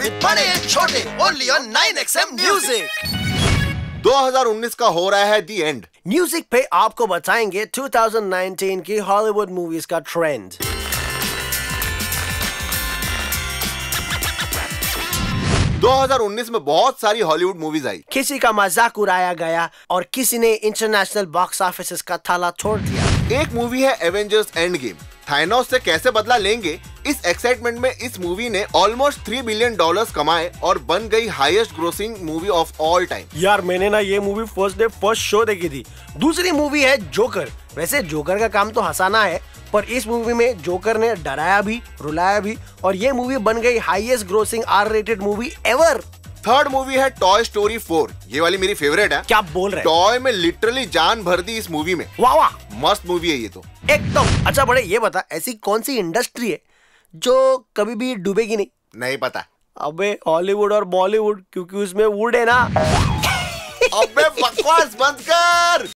with Bade Chote only on 9XM Newsic। 2019 का हो रहा है दी एंड। म्यूजिक पे आपको बताएंगे 2019 की हॉलीवुड मूवीज का ट्रेंड। दो 2019 में बहुत सारी हॉलीवुड मूवीज आई। किसी का मजाक उड़ाया गया और किसी ने इंटरनेशनल बॉक्स ऑफिस का ताला तोड़ दिया। एक मूवी है एवेंजर्स एंड गेम। थाइनोस से कैसे बदला लेंगे, इस एक्साइटमेंट में इस मूवी ने ऑलमोस्ट $3 बिलियन कमाए और बन गई highest grossing movie of all time. यार मैंने ना ये movie first day first show देखी थी। दूसरी मूवी है जोकर। वैसे जोकर का काम तो हंसाना है, पर इस मूवी में जोकर ने डराया भी, रुलाया भी और ये मूवी बन गई highest grossing R-rated movie ever. Third movie है टॉय स्टोरी 4। ये वाली मेरी फेवरेट है। क्या बोल रहे? टॉय में लिटरली जान भर दी इस मूवी में। वाह वाह, मस्त मूवी है ये तो एकदम। अच्छा बड़े, ये बता ऐसी कौन सी इंडस्ट्री है जो कभी भी डूबेगी नहीं? नहीं पता। अबे हॉलीवुड और बॉलीवुड, क्योंकि उसमें वुड है ना। अबे बकवास बंद कर।